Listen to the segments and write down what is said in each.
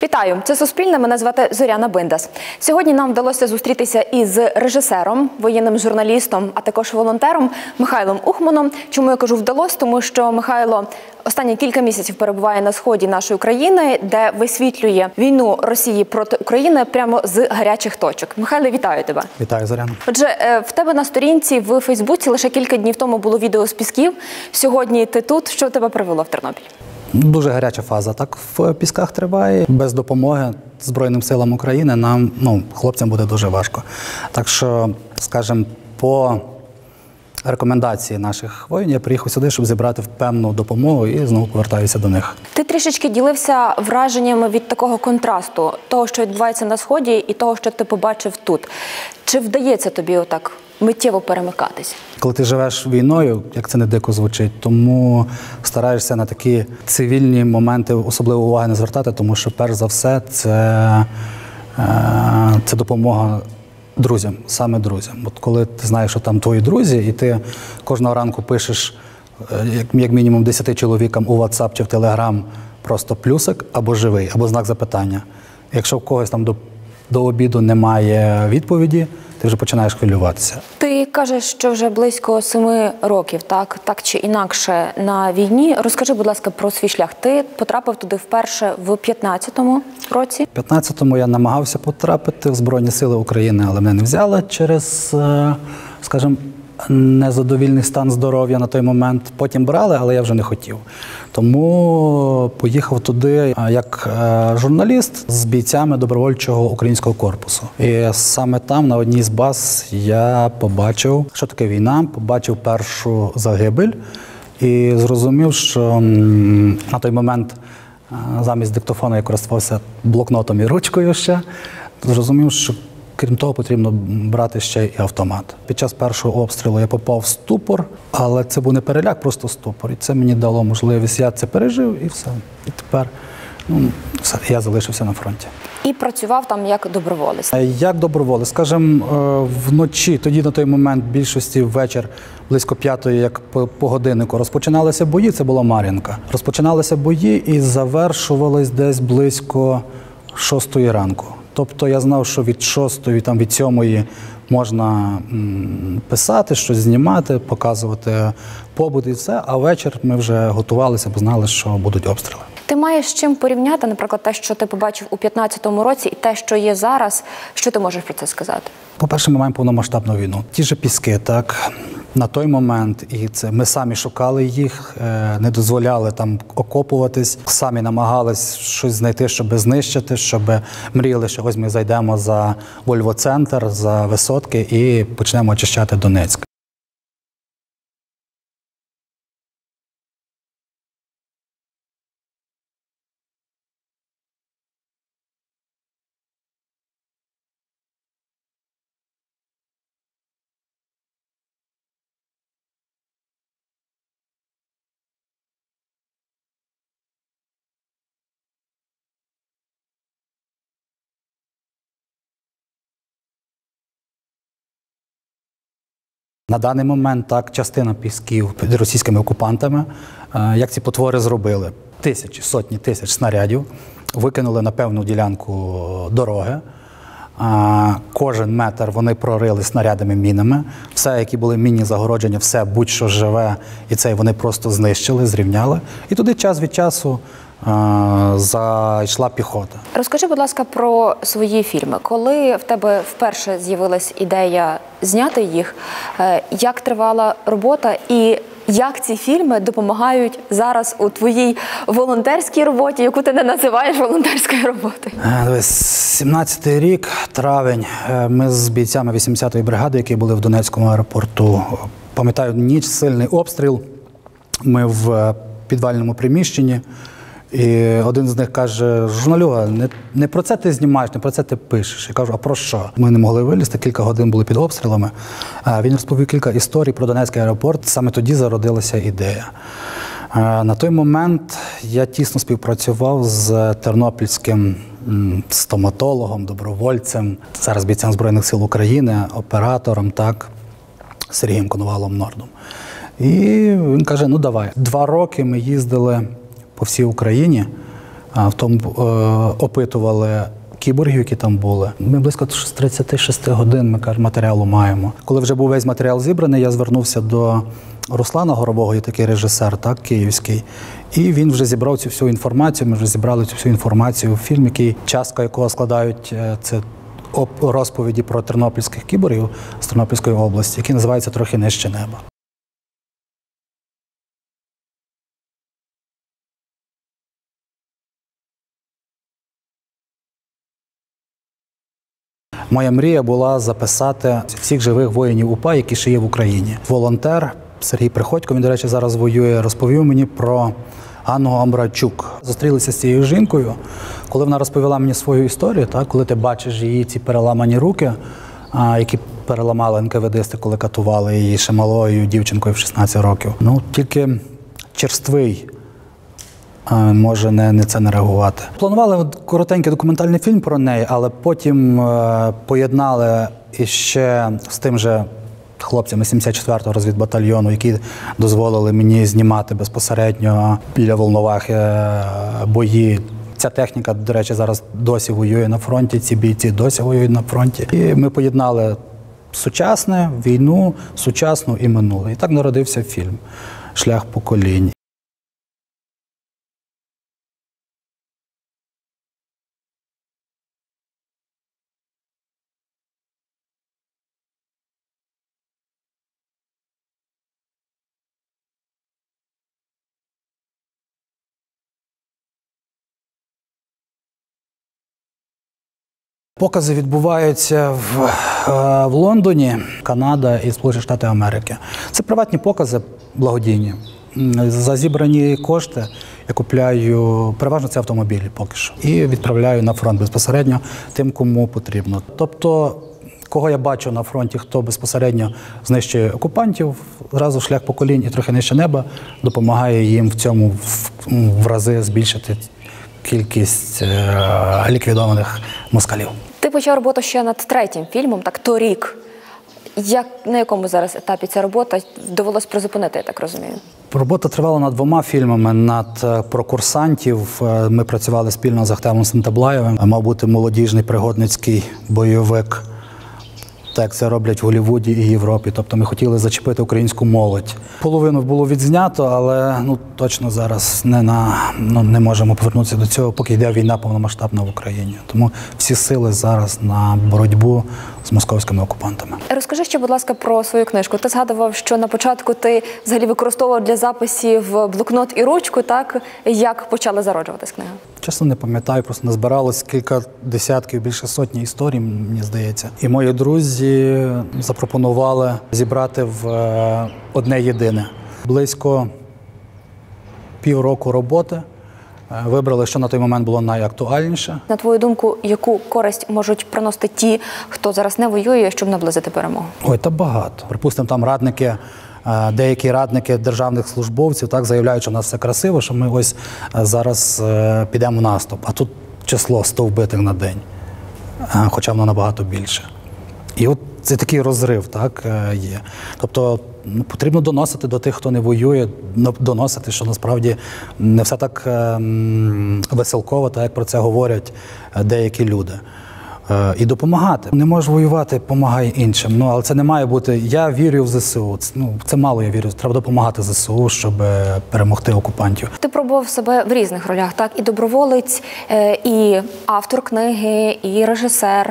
Вітаю! Це Суспільне, мене звати Зоряна Биндас. Сьогодні нам вдалося зустрітися із режисером, воєнним журналістом, а також волонтером Михайлом Ухманом. Чому я кажу «вдалося»? Тому що Михайло останні кілька місяців перебуває на сході нашої країни, де висвітлює війну Росії проти України прямо з гарячих точок. Михайло, вітаю тебе! Вітаю, Зоряна! Отже, в тебе на сторінці в Фейсбуці лише кілька днів тому було відео з Пісків. Сьогодні ти тут. Що тебе привело в Тернопіль? Дуже гаряча фаза так в Пісках триває. Без допомоги Збройним силам України нам, хлопцям буде дуже важко. Так що, скажімо, по рекомендації наших воїнів я приїхав сюди, щоб зібрати певну допомогу і знову повертаюся до них. Ти трішечки ділився враженнями від такого контрасту, того, що відбувається на Сході, і того, що ти побачив тут. Чи вдається тобі отак миттєво перемикатись? Коли ти живеш війною, як це не дико звучить, тому стараєшся на такі цивільні моменти особливо уваги не звертати, тому що перш за все це допомога друзям, саме друзям. От коли ти знаєш, що там твої друзі, і ти кожного ранку пишеш як мінімум 10 чоловікам у WhatsApp чи в Telegram просто плюсик або живий, або знак запитання. Якщо в когось там до обіду немає відповіді, ти вже починаєш хвилюватися. Ти кажеш, що вже близько 7 років, так чи інакше, на війні. Розкажи, будь ласка, про свій шлях. Ти потрапив туди вперше в 15-му році? В 15-му я намагався потрапити в Збройні Сили України, але мене не взяли через, скажімо, незадовільний стан здоров'я на той момент. Потім брали, але я вже не хотів. Тому поїхав туди як журналіст з бійцями добровольчого українського корпусу. І саме там, на одній з баз, я побачив, що таке війна, побачив першу загибель і зрозумів, що на той момент замість диктофону я користувався блокнотом і ручкою ще. Зрозумів, що крім того, потрібно брати ще й автомат. Під час першого обстрілу я попав в ступор, але це був не переляк, просто ступор. І це мені дало можливість, я це пережив і все. І тепер я залишився на фронті. І працював там як доброволець? Як доброволець. Скажімо, вночі, тоді на той момент більшості вечір, близько 5-ї, як по годиннику, розпочиналися бої, це була Мар'їнка. Розпочиналися бої і завершувались десь близько 6-ї ранку. Тобто я знав, що від 6-ї, там від 7-ї можна писати, щось знімати, показувати побут і все, а вечір ми вже готувалися, бо знали, що будуть обстріли. Ти маєш з чим порівняти, наприклад, те, що ти побачив у 15-му році, і те, що є зараз? Що ти можеш про це сказати? По-перше, ми маємо повномасштабну війну. Ті ж Піски, так, на той момент, і це ми самі шукали їх, не дозволяли там окопуватись, самі намагались щось знайти, щоб знищити, щоб мріяли, що ось ми зайдемо за Вольво-центр, за висотки і почнемо очищати Донецьк. На даний момент так частина Пісків під російськими окупантами, як ці потвори зробили, сотні тисяч снарядів, викинули на певну ділянку дороги. Кожен метр вони прорили снарядами, мінами. Все, які були мінні загородження, все будь-що живе, і це вони просто знищили, зрівняли. І туди час від часу зайшла піхота. Розкажи, будь ласка, про свої фільми. Коли в тебе вперше з'явилась ідея зняти їх, як тривала робота і як ці фільми допомагають зараз у твоїй волонтерській роботі, яку ти не називаєш волонтерською роботою? 17-й рік, травень, ми з бійцями 80-ї бригади, які були в Донецькому аеропорту, пам'ятаю, ніч, сильний обстріл, ми в підвальному приміщенні, і один з них каже: журналюга, не про це ти знімаєш, не про це ти пишеш. Я кажу: а про що? Ми не могли вилізти, кілька годин були під обстрілами. Він розповів кілька історій про Донецький аеропорт, саме тоді зародилася ідея. На той момент я тісно співпрацював з тернопільським стоматологом, добровольцем, зараз бійцем Збройних сил України, оператором, так, Сергієм Коновалом-Нордом. І він каже: ну давай. 2 роки ми їздили по всій Україні, В тому опитували кіборгів, які там були. Ми близько 36 годин матеріалу маємо. Коли вже був весь матеріал зібраний, я звернувся до Руслана Горового, є такий режисер, так, київський. І він вже зібрав цю всю інформацію, ми вже зібрали цю всю інформацію в фільм, частка якого складають це розповіді про тернопільських кіборгів з Тернопільської області, який називається «Трохи нижче неба». Моя мрія була записати всіх живих воїнів УПА, які ще є в Україні. Волонтер Сергій Приходько, він, до речі, зараз воює, розповів мені про Анну Амбрачук. Зустрілися з цією жінкою, коли вона розповіла мені свою історію, так, коли ти бачиш її ці переламані руки, які переламали НКВДисти, коли катували її ще малою дівчинкою в 16 років. Ну, тільки черствий може не це не реагувати. Планували коротенький документальний фільм про неї, але потім поєднали іще з тим же хлопцями 74-го розвідбатальйону, які дозволили мені знімати безпосередньо біля Волновахи бої. Ця техніка, до речі, зараз досі воює на фронті, ці бійці досі воюють на фронті. І ми поєднали сучасне, війну, сучасну і минуле. І так народився фільм «Шлях поколінь». Покази відбуваються в Лондоні, Канада і Сполучені Штати Америки. Це приватні покази, благодійні. За зібрані кошти я купляю, переважно це автомобілі поки що, і відправляю на фронт безпосередньо тим, кому потрібно. Тобто, кого я бачу на фронті, хто безпосередньо знищує окупантів, зразу «Шлях поколінь» і «Трохи нижче неба» допомагає їм в цьому в рази збільшити кількість ліквідованих москалів. Ти почав роботу ще над третім фільмом, так, торік. На якому зараз етапі ця робота? Довелось призупинити, я так розумію. Робота тривала над 2 фільмами. Про курсантів ми працювали спільно з Ахтемом Сентаблаєвим. Мав бути молодіжний пригодницький бойовик, так як це роблять в Голлівуді і Європі. Тобто ми хотіли зачепити українську молодь. Половину було відзнято, але точно зараз не можемо повернутися до цього, поки йде війна повномасштабна в Україні. Тому всі сили зараз на боротьбу з московськими окупантами. Розкажи ще, будь ласка, про свою книжку. Ти згадував, що на початку ти взагалі використовував для записів блокнот і ручку, так? Як почала зароджуватись книга? Чесно, не пам'ятаю, просто назбиралось кілька десятків, більше сотні історій, мені здається. І мої друзі запропонували зібрати в одне єдине. Близько півроку роботи вибрали, що на той момент було найактуальніше. На твою думку, яку користь можуть приносити ті, хто зараз не воює, щоб наблизити перемогу? Ой, та багато. Припустимо, там деякі радники державних службовців так заявляють, що у нас все красиво, що ми ось зараз підемо в наступ. А тут число 100 вбитих на день, хоча воно набагато більше. І от це такий розрив, так, є. Тобто потрібно доносити до тих, хто не воює, доносити, що насправді не все так веселково, так як про це говорять деякі люди. І допомагати. Не можеш воювати, допомагай іншим. Але це не має бути, я вірю в ЗСУ. Це мало я вірю. Треба допомагати ЗСУ, щоб перемогти окупантів. Ти пробував себе в різних ролях, так? І доброволець, і автор книги, і режисер,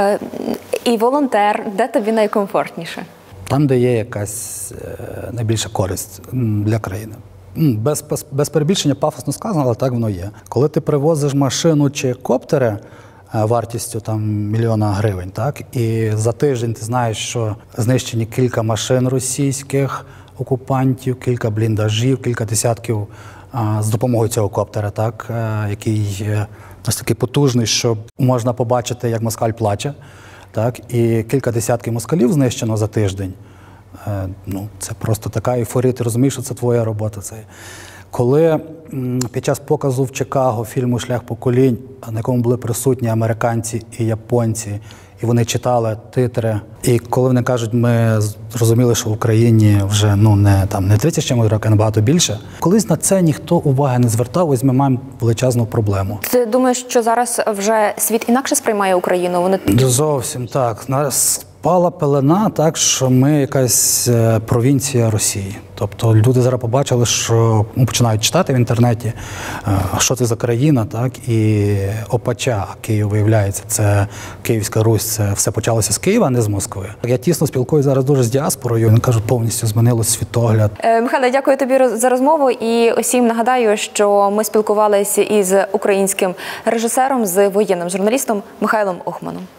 і волонтер. Де тобі найкомфортніше? Там, де є якась найбільша користь для країни. Без перебільшення, пафосно сказано, але так воно є. Коли ти привозиш машину чи коптери, вартістю там 1 мільйон гривень, так? І за тиждень ти знаєш, що знищені кілька машин російських окупантів, кілька бліндажів, кілька десятків з допомогою цього коптера, так? Який ось такий потужний, що можна побачити, як москаль плаче, так? І кілька десятків москалів знищено за тиждень. Це просто така ейфорія, ти розумієш, що це твоя робота. Коли під час показу в Чикаго фільму «Шлях поколінь», на якому були присутні американці і японці, і вони читали титри, і коли вони кажуть, ми зрозуміли, що в Україні вже не 30 чимось років, а набагато більше, колись на це ніхто уваги не звертав, ось ми маємо величезну проблему. Ти думаєш, що зараз вже світ інакше сприймає Україну? Вони Зовсім так. Спала пелена так, що ми якась провінція Росії. Тобто люди зараз побачили, що починають читати в інтернеті, що це за країна, так, і опача Київ, виявляється, це Київська Русь, це все почалося з Києва, а не з Москви. Я тісно спілкуюся зараз дуже з діаспорою, вони кажуть, повністю змінилось світогляд. Михайло, дякую тобі за розмову, і усім нагадаю, що ми спілкувалися із українським режисером, з воєнним журналістом Михайлом Ухманом.